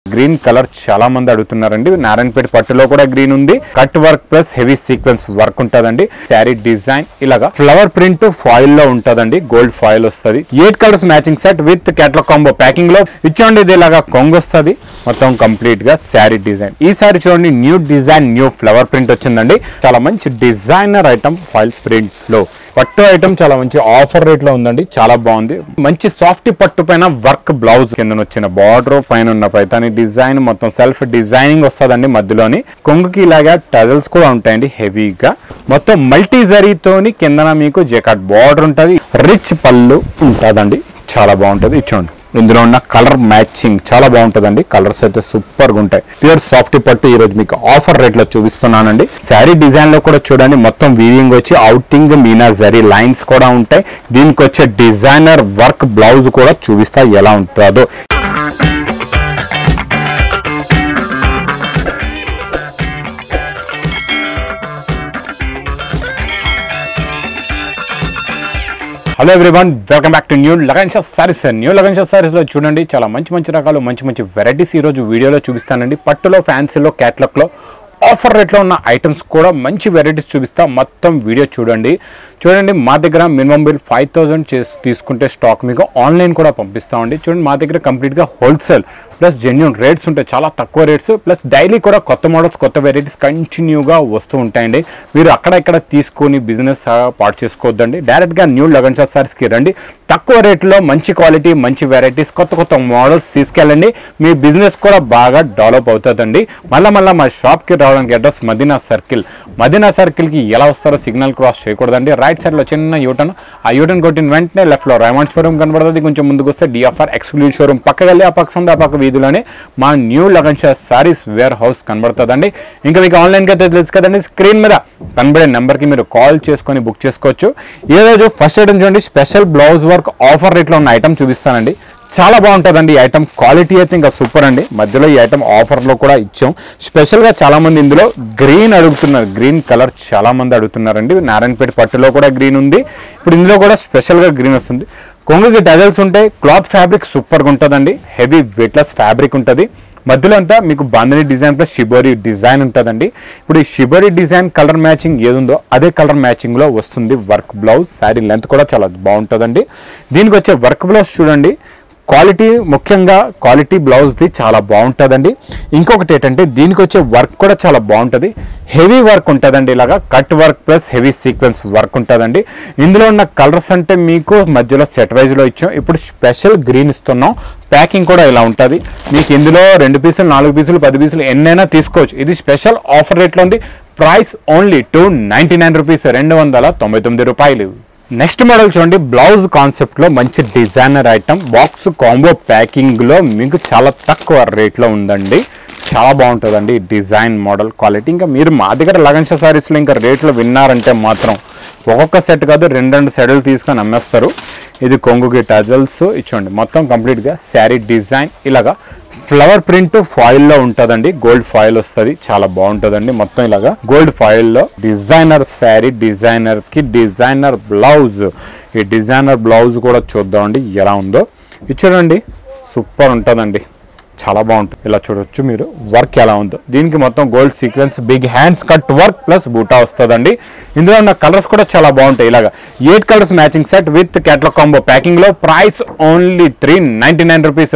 Green colour చాలా మంది అడుగుతున్నారండి. నారాయణపేట పట్టులో కూడా గ్రీన్ ఉంది. Cut work plus heavy sequence work ఉంటదండి. శారీ డిజైన్ ఇలాగా ఫ్లవర్ ప్రింట్ ఫాయిల్ లో ఉంటదండి. గోల్డ్ ఫాయిల్ వస్తుంది. 8 colours matching set with catalogue combo packing లో ఇచ్చోండి. ఇది ఇలాగా కొంగు వస్తుంది. మొత్తం కంప్లీట్ గా శారీ డిజైన్. ఈ సారీ చూడండి, new design new flower print వచ్చిందండి. చాలా మంచి డిజైనర్ ఐటమ్ ఫాయిల్ ప్రింట్ లో. పట్టు ఐటమ్ చాలా మంచి ఆఫర్ రేట్ లో ఉందండి. చాలా బాగుంది. మంచి సాఫ్ట్ పట్టు పైన వర్క్ బ్లౌజ్ కింద వచ్చిన బార్డర్ పైన ఉన్న పైతాని డిజైన్ మొత్తం సెల్ఫ్ డిజైనింగ్ వస్తుందండి. మధ్యలోని కొంగుకి ఇలాగా టజల్స్ కూడా ఉంటాయండి హెవీగా. మొత్తం మల్టీ జరీతోని కిందన మీకు జెకాట్ బార్డర్ ఉంటుంది. రిచ్ పళ్ళు ఉంటుందండి. చాలా బాగుంటుంది. ఇచ్చోండి, ఇందులో ఉన్న కలర్ మ్యాచింగ్ చాలా బాగుంటుందండి. కలర్స్ అయితే సూపర్ గా ఉంటాయి. ప్యూర్ సాఫ్ట్ పట్టు ఈ రోజు మీకు ఆఫర్ రేట్ లో చూపిస్తున్నానండి. శారీ డిజైన్ లో కూడా చూడండి, మొత్తం వీవింగ్ వచ్చి అవుటింగ్ మీనా జరీ లైన్స్ కూడా ఉంటాయి. దీనికి వచ్చే డిజైనర్ వర్క్ బ్లౌజ్ కూడా చూపిస్తా ఎలా ఉంటుందో. Hello everyone, welcome back to new Lagan Shah saris. New Lagan Shah saris లో చూడండి చాలా మంచి రకాలు మంచి వెరైటీస్ ఈ రోజు వీడియోలో చూపిస్తానండి. పట్టులో, ఫ్యాన్సీలో, క్యాట్లాగ్ లో ఆఫర్ రేట్లో ఉన్న ఐటమ్స్ కూడా మంచి వెరైటీస్ చూపిస్తా. మొత్తం వీడియో చూడండి. మా దగ్గర మినిమం బిల్ 5000 చేసి తీసుకుంటే స్టాక్ మీకు ఆన్లైన్ కూడా పంపిస్తామండి. చూడండి, మా దగ్గర కంప్లీట్గా హోల్సేల్ ప్లస్ జెన్యూన్ రేట్స్ ఉంటాయి. చాలా తక్కువ రేట్స్ ప్లస్ డైలీ కూడా కొత్త మోడల్స్, కొత్త వెరైటీస్ కంటిన్యూగా వస్తూ ఉంటాయండి. మీరు అక్కడ ఇక్కడ తీసుకొని బిజినెస్ పాటు చేసుకోవద్దండి. డైరెక్ట్గా న్యూ లగన్ షా సారీస్కి రండి. తక్కువ రేట్లో మంచి క్వాలిటీ, మంచి వెరైటీస్, కొత్త మోడల్స్ తీసుకెళ్ళండి. మీ బిజినెస్ కూడా బాగా డెవలప్ అవుతుందండి. మళ్ళీ మా షాప్కి రావడానికి అడ్రస్ మదీనా సర్కిల్కి ఎలా వస్తారో సిగ్నల్ క్రాస్ చేయకూడదండి. రైట్ సైడ్లో చిన్న యూటర్న్, ఆ యూటర్న్ కొట్టిన వెంటనే లెఫ్ట్లో రైమండ్ షోరూమ్ కనబడుతుంది. కొంచెం ముందుకు వస్తే డిఎఫ్ఆర్ ఎక్స్క్లూజివ్ షోరూమ్ పక్క వెళ్ళి ఆ పక్క ఉంది. ఆ పక్క వీధిలోనే మా new Lagan Shah saris warehouse కనబడుతుందండి. ఇంకా మీకు ఆన్లైన్కి అయితే తెలుసు కదండి, స్క్రీన్ మీద కనబడే నెంబర్కి మీరు కాల్ చేసుకొని బుక్ చేసుకోవచ్చు. ఈ రోజు ఫస్ట్ ఐటమ్ చూడండి, స్పెషల్ బ్లౌజ్ వర్క్ ఆఫర్ రేట్లో ఉన్న ఐటమ్ చూపిస్తానండి. చాలా బాగుంటుందండి. ఈ ఐటమ్ క్వాలిటీ అయితే ఇంకా సూపర్ అండి. మధ్యలో ఈ ఐటమ్ ఆఫర్లో కూడా ఇచ్చాం. స్పెషల్గా చాలామంది ఇందులో గ్రీన్ అడుగుతున్నారు. గ్రీన్ కలర్ చాలా మంది అడుగుతున్నారండి. నారాయణపేట పట్టులో కూడా గ్రీన్ ఉంది. ఇప్పుడు ఇందులో కూడా స్పెషల్గా గ్రీన్ వస్తుంది. కొంగుకి టజల్స్ ఉంటాయి. క్లాత్ ఫ్యాబ్రిక్ సూపర్గా ఉంటుందండి. హెవీ వెయిట్లెస్ ఫ్యాబ్రిక్ ఉంటుంది. మధ్యలో అంతా మీకు bandhani design plus shibori design ఉంటుందండి. ఇప్పుడు ఈ షిబోరీ డిజైన్ కలర్ మ్యాచింగ్ ఏదుందో అదే కలర్ మ్యాచింగ్లో వస్తుంది వర్క్ బ్లౌజ్. శారీ లెంత్ కూడా చాలా బాగుంటుందండి. దీనికి వచ్చే వర్క్ బ్లౌజ్ చూడండి, క్వాలిటీ, ముఖ్యంగా క్వాలిటీ బ్లౌజ్ది చాలా బాగుంటుందండి. ఇంకొకటి ఏంటంటే దీనికి వచ్చే వర్క్ కూడా చాలా బాగుంటుంది. హెవీ వర్క్ ఉంటుందండి. ఇలాగా cut work plus heavy sequence work ఉంటుందండి. ఇందులో ఉన్న కలర్స్ అంటే మీకు మధ్యలో సెట్ వైజ్లో ఇచ్చాం. ఇప్పుడు స్పెషల్ గ్రీన్ ఇస్తున్నాం. ప్యాకింగ్ కూడా ఇలా ఉంటుంది. మీకు ఇందులో 2 పీసులు, 4 పీసులు, 10 పీసులు ఎన్నైనా తీసుకోవచ్చు. ఇది స్పెషల్ ఆఫర్ రేట్లో ఉంది. ప్రైస్ ఓన్లీ 299 రూపీస్, 299 రూపాయలు. నెక్స్ట్ మోడల్ చూడండి, బ్లౌజ్ కాన్సెప్ట్లో మంచి డిజైనర్ ఐటమ్ బాక్స్ కాంబో ప్యాకింగ్లో మీకు చాలా తక్కువ రేట్లో ఉందండి. చాలా బాగుంటుందండి డిజైన్ మోడల్ క్వాలిటీ. ఇంకా మీరు మా దగ్గర లగన్ షా సారీస్లో ఇంకా రేట్లు విన్నారంటే మాత్రం ఒక్కొక్క సెట్ కాదు 2 సెట్లు తీసుకొని అమ్మేస్తారు. ఇది కొంగుకి టజల్స్ ఇచ్చోండి. మొత్తం కంప్లీట్గా శారీ డిజైన్ ఇలాగా ఫ్లవర్ ప్రింట్ ఫాయిల్ లో ఉంటుందండి. గోల్డ్ ఫాయిల్ వస్తుంది. చాలా బాగుంటుందండి. మొత్తం ఇలాగా గోల్డ్ ఫాయిల్ లో డిజైనర్ శారీ, డిజైనర్ కి డిజైనర్ బ్లౌజ్. ఈ డిజైనర్ బ్లౌజ్ కూడా చూద్దామండి ఎలా ఉందో. ఇది చూడండి, సూపర్ ఉంటుందండి. చాలా బాగుంటుంది. ఇలా చూడొచ్చు మీరు వర్క్ ఎలా ఉందో. దీనికి మొత్తం gold sequence, big hands cut work plus buta వస్తుందండి. ఇందులో ఉన్న కలర్స్ కూడా చాలా బాగుంటాయి. ఇలాగా 8 colours matching set with catalogue combo packing లో. ప్రైస్ ఓన్లీ 399 రూపీస్,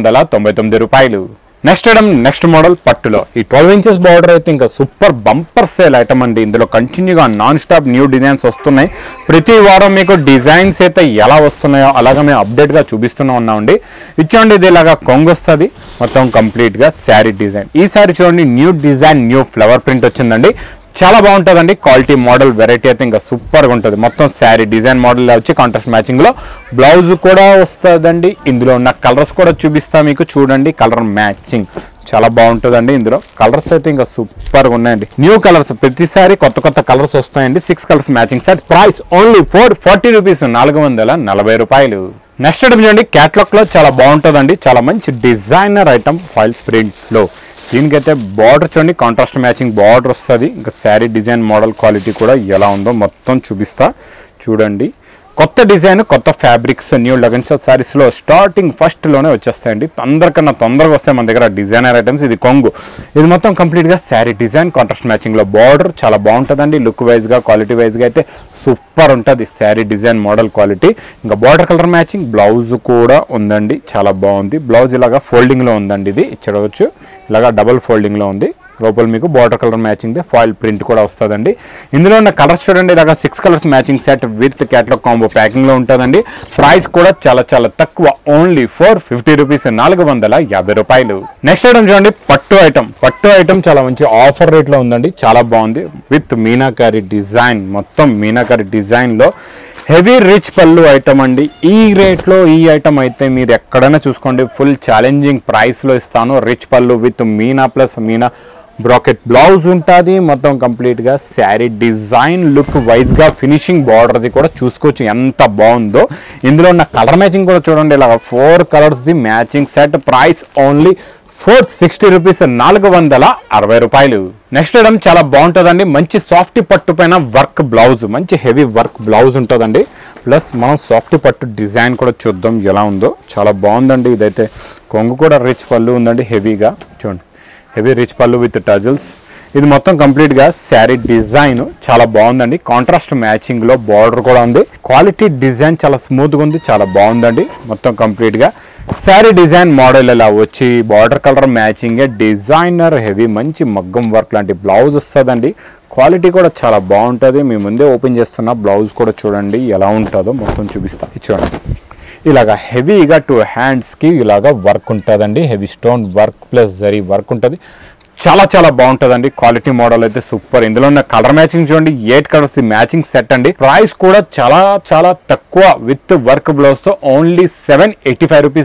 399 రూపాయలు. నెక్స్ట్ ఐటమ్, నెక్స్ట్ మోడల్ పట్టులో ఈ 12 ఇంచెస్ బార్డర్ అయితే ఇంకా సూపర్ బంపర్ సేల్ ఐటమ్ అండి. ఇందులో కంటిన్యూగా నాన్ స్టాప్ న్యూ డిజైన్స్ వస్తున్నాయి. ప్రతి వారం మీకు డిజైన్స్ అయితే ఎలా వస్తున్నాయో అలాగా మేము అప్డేట్గా చూపిస్తూనే ఉన్నామండి. ఇచ్చోండి, ఇది ఇలాగా కొంగు వస్తుంది. మొత్తం కంప్లీట్గా శారీ డిజైన్. ఈ శారీ చూడండి, new design new flower print వచ్చిందండి. చాలా బాగుంటుందండి. క్వాలిటీ మోడల్ వెరైటీ అయితే ఇంకా సూపర్గా ఉంటుంది. మొత్తం శారీ డిజైన్ మోడల్ వచ్చి కాంట్రాస్ట్ మ్యాచింగ్లో బ్లౌజ్ కూడా వస్తుందండి. ఇందులో ఉన్న కలర్స్ కూడా చూపిస్తా మీకు. చూడండి కలర్ మ్యాచింగ్ చాలా బాగుంటుందండి. ఇందులో కలర్స్ అయితే ఇంకా సూపర్గా ఉన్నాయండి. న్యూ కలర్స్, ప్రతిసారి కొత్త కలర్స్ వస్తాయండి. 6 colours matching set. Price only 440 rupees, 440 రూపాయలు. నెక్స్ట్ ఐటమ్ చూడండి, క్యాట్లాగ్ లో చాలా బాగుంటుందండి. చాలా మంచి డిజైనర్ ఐటమ్ ఫాయిల్ ప్రింట్ లో. దీనికైతే బార్డర్ చూడండి, కాంట్రాస్ట్ మ్యాచింగ్ బార్డర్ వస్తుంది. ఇంకా శారీ డిజైన్ మోడల్ క్వాలిటీ కూడా ఎలా ఉందో మొత్తం చూపిస్తా. చూడండి కొత్త డిజైన్ కొత్త ఫ్యాబ్రిక్స్ న్యూ లగన్ షాప్ సారీస్లో స్టార్టింగ్ ఫస్ట్లోనే వచ్చేస్తాయండి. అందరికన్నా తొందరగా వస్తాయి మన దగ్గర డిజైనర్ ఐటమ్స్. ఇది కొంగు, ఇది మొత్తం కంప్లీట్గా శారీ డిజైన్ కాంట్రాస్ట్ మ్యాచింగ్లో బార్డర్ చాలా బాగుంటుందండి. లుక్ వైజ్గా క్వాలిటీ వైజ్గా అయితే సూపర్ ఉంటుంది శారీ డిజైన్ మోడల్ క్వాలిటీ. ఇంకా బార్డర్ కలర్ మ్యాచింగ్ బ్లౌజ్ కూడా ఉందండి, చాలా బాగుంది. బ్లౌజ్ ఇలాగా ఫోల్డింగ్లో ఉందండి, ఇది చూడవచ్చు ఇలాగా డబుల్ ఫోల్డింగ్లో ఉంది. లోపల మీకు border colour matching foil print కూడా వస్తుందండి. ఇందులో ఉన్న కలర్స్ చూడండి, ఇలాగా 6 colours matching set with catalogue combo ప్యాకింగ్లో ఉంటుందండి. ప్రైస్ కూడా చాలా చాలా తక్కువ, ఓన్లీ 450 రూపీస్, 450 రూపాయలు. నెక్స్ట్ ఐటమ్ చూడండి, పట్టు ఐటమ్. పట్టు ఐటమ్ చాలా మంచి ఆఫర్ రేట్లో ఉందండి, చాలా బాగుంది. విత్ మీనాకారి డిజైన్, మొత్తం మీనాకారి డిజైన్లో హెవీ రిచ్ పళ్ళు ఐటమ్ అండి. ఈ రేట్లో ఈ ఐటమ్ అయితే మీరు ఎక్కడైనా చూసుకోండి, ఫుల్ ఛాలెంజింగ్ ప్రైస్లో ఇస్తాను. Rich pallu with meena plus meena bracket blouse ఉంటుంది. మొత్తం కంప్లీట్గా శారీ డిజైన్ లుక్ వైజ్గా ఫినిషింగ్ బార్డర్ది కూడా చూసుకోవచ్చు ఎంత బాగుందో. ఇందులో ఉన్న కలర్ మ్యాచింగ్ కూడా చూడండి, ఇలా 4 కలర్స్ది matching set. Price only 460 rupees, 460 రూపాయలు. నెక్స్ట్ ఐటమ్ చాలా బాగుంటుందండి, మంచి సాఫ్ట్ పట్టు పైన వర్క్ బ్లౌజ్, మంచి హెవీ వర్క్ బ్లౌజ్ ఉంటుందండి. ప్లస్ మనం సాఫ్ట్ పట్టు డిజైన్ కూడా చూద్దాం ఎలా ఉందో, చాలా బాగుందండి. ఇదైతే కొంగు కూడా రిచ్ పళ్ళు ఉందండి, హెవీగా చూడండి, heavy rich pallu with tassels. ఇది మొత్తం కంప్లీట్గా శారీ డిజైన్ చాలా బాగుందండి. కాంట్రాస్ట్ మ్యాచింగ్లో బార్డర్ కూడా ఉంది. క్వాలిటీ డిజైన్ చాలా స్మూత్గా ఉంది, చాలా బాగుందండి. మొత్తం కంప్లీట్గా శారీ డిజైన్ మోడల్ ఇలా వచ్చి border colour matching designer heavy మంచి మగ్గం వర్క్ లాంటి బ్లౌజ్ వస్తుందండి. క్వాలిటీ కూడా చాలా బాగుంటుంది. మీ ముందే ఓపెన్ చేస్తున్న బ్లౌజ్ కూడా చూడండి ఎలా ఉంటుందో మొత్తం చూపిస్తా. చూడండి ఇలాగా హెవీగా 2 హ్యాండ్స్కి ఇలాగా వర్క్ ఉంటుందండి. Heavy stone work plus zari work ఉంటుంది, చాలా చాలా బాగుంటుందండి. క్వాలిటీ మోడల్ అయితే సూపర్. ఇందులో ఉన్న కలర్ మ్యాచింగ్ చూడండి, 8 కలర్స్ మ్యాచింగ్ సెట్ అండి. ప్రైస్ కూడా చాలా చాలా తక్కువ విత్ వర్క్ బ్లౌజ్ తో ఓన్లీ 785 రూపీస్,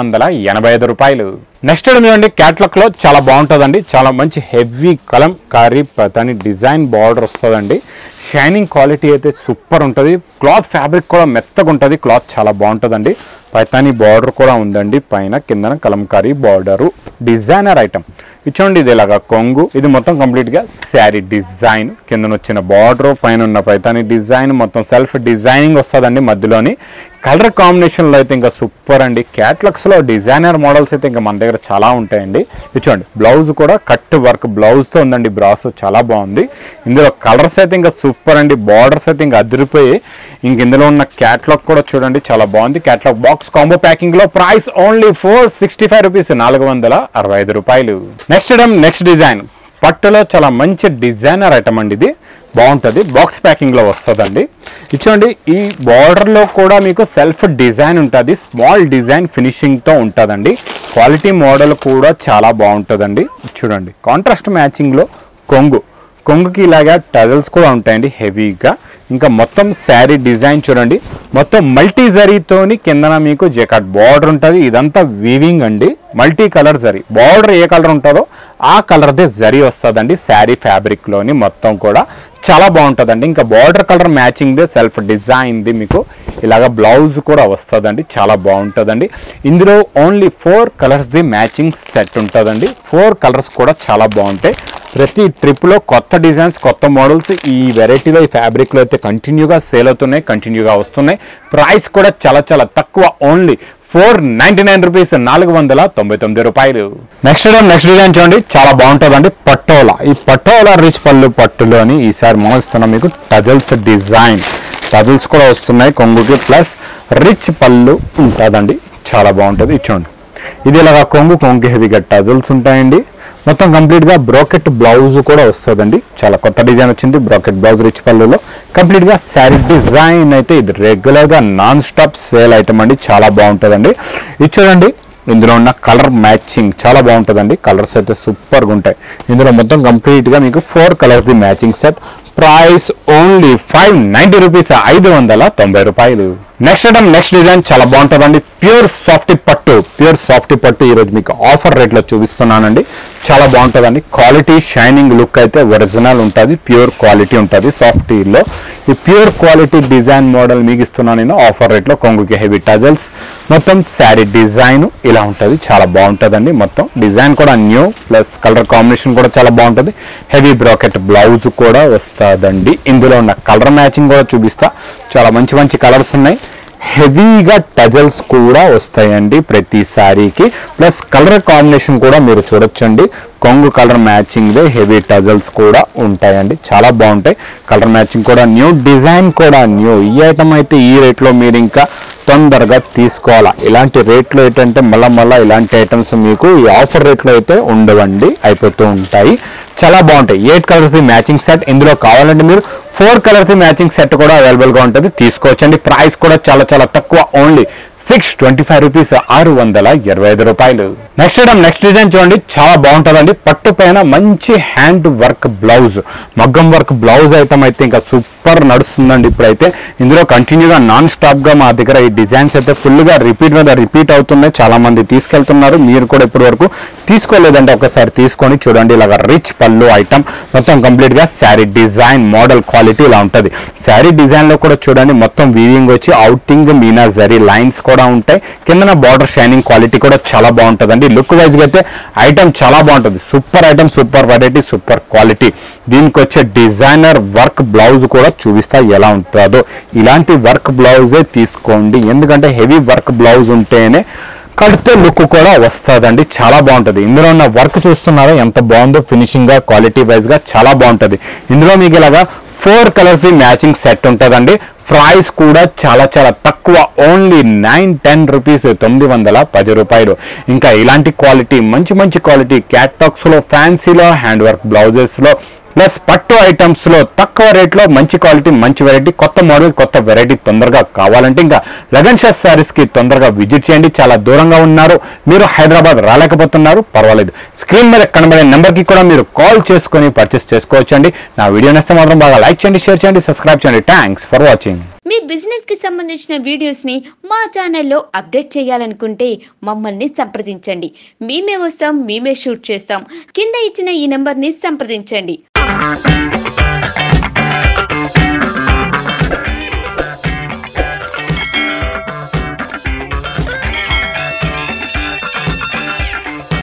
785 రూపాయలు. నెక్స్ట్ చూడండి, క్యాట్లాగ్ లో చాలా బాగుంటుందండి. చాలా మంచి heavy Kalamkari Pathani design border వస్తుందండి. షైనింగ్ క్వాలిటీ అయితే సూపర్ ఉంటుంది. క్లాత్ ఫ్యాబ్రిక్ కూడా మెత్తగా ఉంటుంది, క్లాత్ చాలా బాగుంటుందండి. పైతాని బార్డర్ కూడా ఉందండి, పైన కిందన కలంకారీ బార్డరు. డిజైనర్ ఐటమ్ ఇచ్చోండి, ఇది ఇలాగా కొంగు. ఇది మొత్తం కంప్లీట్ గా శారీ డిజైన్, కింద వచ్చిన బార్డర్, పైన ఉన్న పైతాని డిజైన్, మొత్తం సెల్ఫ్ డిజైనింగ్ వస్తుందండి. మధ్యలోని కలర్ కాంబినేషన్ లో అయితే ఇంకా సూపర్ అండి. క్యాటలాగ్స్ లో డిజైనర్ మోడల్స్ అయితే ఇంకా మన దగ్గర చాలా ఉంటాయండి. ఇచ్చోండి బ్లౌజ్ కూడా కట్ వర్క్ బ్లౌజ్ తో ఉందండి. బ్రాస్ చాలా బాగుంది. ఇందులో కలర్స్ అయితే ఇంకా సూపర్ అండి. బార్డర్స్ అయితే ఇంకా అదిరిపోయి, ఇందులో ఉన్న క్యాటలాగ్ కూడా చూడండి చాలా బాగుంది. క్యాటలాగ్ బాక్స్ కాంబో ప్యాకింగ్ లో ప్రైస్ ఓన్లీ 465 రూపీస్, 465 రూపాయలు. నెక్స్ట్ డిజైన్ పట్టులో చాలా మంచి డిజైనర్ ఐటమ్ అండి. ఇది బాగుంటుంది, బాక్స్ ప్యాకింగ్ లో వస్తుందండి. ఇచ్చోండి ఈ బార్డర్ లో కూడా మీకు సెల్ఫ్ డిజైన్ ఉంటుంది, స్మాల్ డిజైన్ ఫినిషింగ్ తో ఉంటుందండి. క్వాలిటీ మోడల్ కూడా చాలా బాగుంటుందండి. చూడండి కాంట్రాస్ట్ మ్యాచింగ్ లో కొంగుకి ఇలాగా టజల్స్ కూడా ఉంటాయండి హెవీగా. ఇంకా మొత్తం శారీ డిజైన్ చూడండి, మొత్తం మల్టీ జరీతోని కిందన మీకు జెకాట్ బార్డర్ ఉంటుంది. ఇదంతా వీవింగ్ అండి, మల్టీ కలర్ జరీ. బార్డర్ ఏ కలర్ ఉంటుందో ఆ కలర్దే జరీ వస్తుందండి. శారీ ఫ్యాబ్రిక్ లోని మొత్తం కూడా చాలా బాగుంటుందండి. ఇంకా బార్డర్ కలర్ మ్యాచింగ్ ది సెల్ఫ్ డిజైన్ ది మీకు ఇలాగ బ్లౌజ్ కూడా వస్తుందండి, చాలా బాగుంటుందండి. ఇందులో ఓన్లీ 4 కలర్స్ ది మ్యాచింగ్ సెట్ ఉంటుందండి. 4 కలర్స్ కూడా చాలా బాగుంటాయి. ప్రతి ట్రిప్లో కొత్త డిజైన్స్, కొత్త మోడల్స్ ఈ వెరైటీలో, ఈ ఫ్యాబ్రిక్లో అయితే కంటిన్యూగా సేల్ అవుతున్నాయి, కంటిన్యూగా వస్తున్నాయి. ప్రైస్ కూడా చాలా చాలా తక్కువ, ఓన్లీ 499 రూపీస్, 499 రూపాయలు. నెక్స్ట్ డిజైన్ చూడండి, చాలా బాగుంటుందండి. పటోలా, ఈ పటోలా రిచ్ పళ్ళు పట్టులోని ఈసారి మోస్తున్నాం మీకు టజల్స్ డిజైన్. టజల్స్ కూడా వస్తున్నాయి కొంగుకి, ప్లస్ రిచ్ పళ్ళు ఉంటుందండి, చాలా బాగుంటుంది. చూడండి ఇది ఇలాగా కొంగుకి హెవీగా టజల్స్ ఉంటాయండి. మొత్తం కంప్లీట్గా బ్రాకెట్ బ్లౌజ్ కూడా వస్తుందండి. చాలా కొత్త డిజైన్ వచ్చింది, బ్రాకెట్ బ్లౌజ్ రిచ్ పళ్ళులో. కంప్లీట్గా శారీ డిజైన్ అయితే ఇది రెగ్యులర్గా నాన్ స్టాప్ సేల్ ఐటమ్ అండి, చాలా బాగుంటుందండి. ఇది చూడండి, ఇందులో ఉన్న కలర్ మ్యాచింగ్ చాలా బాగుంటుందండి. కలర్స్ అయితే సూపర్గా ఉంటాయి. ఇందులో మొత్తం కంప్లీట్గా మీకు 4 కలర్స్ ది matching set. Price only 590 rupees, 590 రూపాయలు. నెక్స్ట్ డిజైన్ చాలా బాగుంటుందండి. ప్యూర్ సాఫ్ట్ పట్టు ఈరోజు మీకు ఆఫర్ రేట్లో చూపిస్తున్నానండి. చాలా బాగుంటుందండి. క్వాలిటీ షైనింగ్ లుక్ అయితే ఒరిజినల్ ఉంటుంది, ప్యూర్ క్వాలిటీ ఉంటుంది. సాఫ్ట్ లో ఈ ప్యూర్ క్వాలిటీ డిజైన్ మోడల్ మీకు ఇస్తున్నాను నేను ఆఫర్ రేట్లో. కొంగుకి హెవీ టజల్స్, మొత్తం శారీ డిజైన్ ఇలా ఉంటుంది, చాలా బాగుంటుందండి. మొత్తం డిజైన్ కూడా న్యూ, ప్లస్ కలర్ కాంబినేషన్ కూడా చాలా బాగుంటుంది. హెవీ బ్రాకెట్ బ్లౌజ్ కూడా వస్తుందండి. ఇందులో ఉన్న కలర్ మ్యాచింగ్ కూడా చూపిస్తా, చాలా మంచి మంచి కలర్స్ ఉన్నాయి. హెవీగా టజల్స్ కూడా వస్తాయండి ప్రతి శారీకి, ప్లస్ కలర్ కాంబినేషన్ కూడా మీరు చూడొచ్చండి. కొంగు కలర్ మ్యాచింగ్ హెవీ టజల్స్ కూడా ఉంటాయండి, చాలా బాగుంటాయి. కలర్ మ్యాచింగ్ కూడా న్యూ, డిజైన్ కూడా న్యూ. ఈ ఐటమ్ అయితే ఈ రేట్లో మీరు ఇంకా తొందరగా తీసుకోవాలా. ఇలాంటి రేట్లో ఏంటంటే మళ్ళా ఇలాంటి ఐటమ్స్ మీకు ఈ ఆఫర్ రేట్లో అయితే ఉండవండి, అయిపోతూ ఉంటాయి. చాలా బాగుంటాయి. 8 కలర్స్ మ్యాచింగ్ సెట్. ఇందులో కావాలంటే మీరు 4 కలర్స్ మ్యాచింగ్ సెట్ కూడా అవైలబుల్గా ఉంటుంది, తీసుకోవచ్చండి. ప్రైస్ కూడా చాలా చాలా తక్కువ, ఓన్లీ 625 రూపీస్, 625 రూపాయలు. నెక్స్ట్ ఐటమ్, నెక్స్ట్ డిజైన్ చూడండి, చాలా బాగుంటుందండి. పట్టు పైన మంచి హ్యాండ్ వర్క్ బ్లౌజ్, మగ్గం వర్క్ బ్లౌజ్ ఐటమ్ అయితే ఇంకా సూపర్ నడుస్తుందండి ఇప్పుడైతే. ఇందులో కంటిన్యూగా నాన్ స్టాప్ గా మా దగ్గర ఈ డిజైన్స్ అయితే ఫుల్ గా రిపీట్ మీద రిపీట్ అవుతున్నాయి. చాలా మంది తీసుకెళ్తున్నారు, మీరు కూడా ఇప్పటి వరకు తీసుకోలేదంటే ఒకసారి తీసుకొని చూడండి. ఇలాగ రిచ్ పళ్ళు ఐటమ్, మొత్తం కంప్లీట్ గా శారీ డిజైన్ మోడల్ క్వాలిటీ ఇలా ఉంటుంది. శారీ డిజైన్ లో కూడా చూడండి, మొత్తం వీవింగ్ వచ్చి అవుటింగ్ మీనా జరీ లైన్స్ కూడా ఉంటాయి. కిందన బార్డర్ షైనింగ్ క్వాలిటీ కూడా చాలా బాగుంటుందండి. లుక్ వైజ్ గా అయితే ఐటమ్ చాలా బాగుంటుంది. Super item, super variety, super quality. దీనికి వచ్చే డిజైనర్ వర్క్ బ్లౌజ్ కూడా చూపిస్తా ఎలా ఉంటుందో. ఇలాంటి వర్క్ బ్లౌజే తీసుకోండి, ఎందుకంటే హెవీ వర్క్ బ్లౌజ్ ఉంటేనే కడితే లుక్ కూడా వస్తుందండి, చాలా బాగుంటుంది. ఇందులో ఉన్న వర్క్ చూస్తున్నారా ఎంత బాగుందో, ఫినిషింగ్ గా క్వాలిటీ వైజ్ గా చాలా బాగుంటుంది. ఇందులో మీకు ఇలాగా 4 కలర్స్ మ్యాచింగ్ సెట్ ఉంటుందండి. ప్రైస్ కూడా చాలా చాలా తక్కువ, ఓన్లీ 910 రూపీస్, 910 రూపాయలు. ఇంకా ఇలాంటి క్వాలిటీ, మంచి మంచి క్వాలిటీ క్యాట్లాగ్స్ లో, ఫ్యాన్సీలో, హ్యాండ్ వర్క్ బ్లౌజెస్ లో, ప్లస్ పట్టు ఐటమ్స్ లో తక్కువ రేట్లో మంచి క్వాలిటీ, మంచి వెరైటీ, కొత్త మోడల్, కొత్త వెరైటీ తొందరగా కావాలంటే ఇంకా లగన్ షా సారీస్ కి తొందరగా విజిట్ చేయండి. చాలా దూరంగా ఉన్నారు మీరు, హైదరాబాద్ రాలేకపోతున్నారు, పర్వాలేదు. స్క్రీన్ మీద కనబడే నెంబర్ కి కూడా మీరు కాల్ చేసుకొని పర్చేస్ చేసుకోవచ్చండి. నా వీడియో నచ్చితే మాత్రం బాగా లైక్ చేయండి, షేర్ చేయండి, సబ్స్క్రైబ్ చేయండి. Thanks for watching. మీ బిజినెస్ కి సంబంధించిన వీడియోస్ ని మా ఛానల్లో అప్డేట్ చేయాలనుకుంటే మమ్మల్ని సంప్రదించండి. మేమే వస్తాం, మేమే షూట్ చేస్తాం. కింద ఇచ్చిన ఈ నెంబర్ ని సంప్రదించండి.